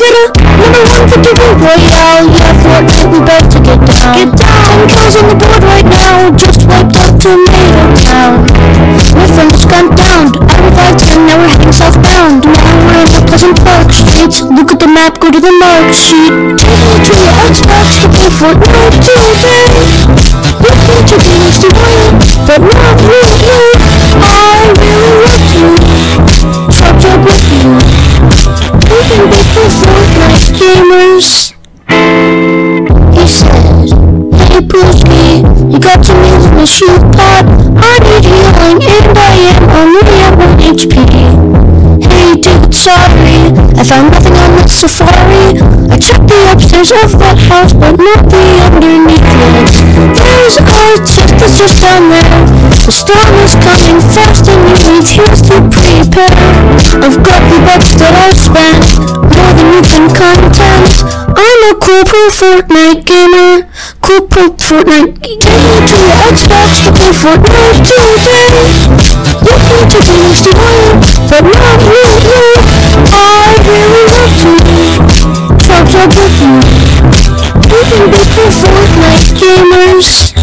get a number one victory royale. Yeah, Fortnite, we about to get down. Get down, 10 kills on the board right now. Just wiped out Tomato Town. My friends gone down. I revived him, now we're heading southbound. Now we're in the Pleasant Park streets. Look at the map, go to the mark sheet. Take me to your Xbox to play Fortnite today. Looking to be next to you, but not really. I really want to charge up with you. We can be the Fortnite gamers. He said, hey Brewski, you got some meals in the shoe pod. I need healing and I am only at 1 HP. Hey dude, sorry, I found nothing on the safari. I checked the upstairs of that house, but not the underneath it. There's a chest that's just down there. The storm is coming fast and you need heals to prepare. I've got the bucks that I spent, more than you can content. I'm a cool pro Fortnite gamer. Cool pro Fortnite gamer. To your Xbox to play Fortnite today. Looking to be next to you, but not really. I really love to charge up with you. We can be the Fortnite gamers.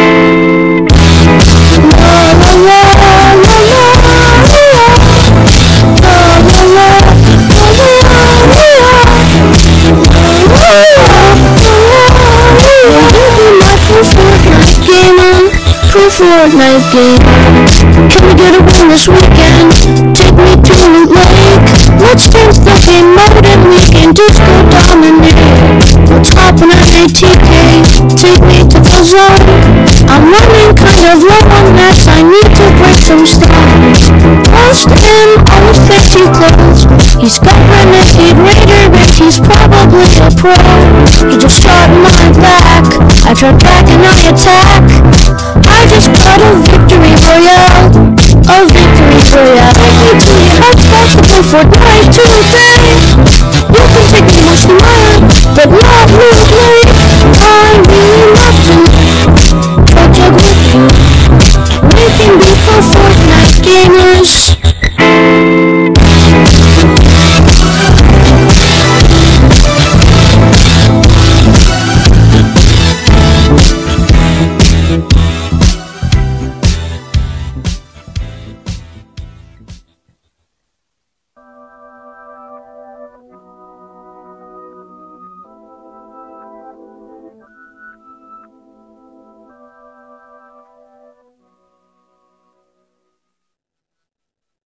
La la la la la la la la la Fortnite gamer. Can we get a win this weekend? Take me to Loot Lake. Let's change the game mode and we can disco dominate. Let's hop on an ATK. Take me to the zone. I'm running kind of low on mats. I need to break some stones. Post him all his fancy clothes. He's got Renegade Raider and he's probably a pro. He just shot my back. I tried back and I attack. I just got a victory royale. A victory royale. Take me to the Xbox to play Fortnite today.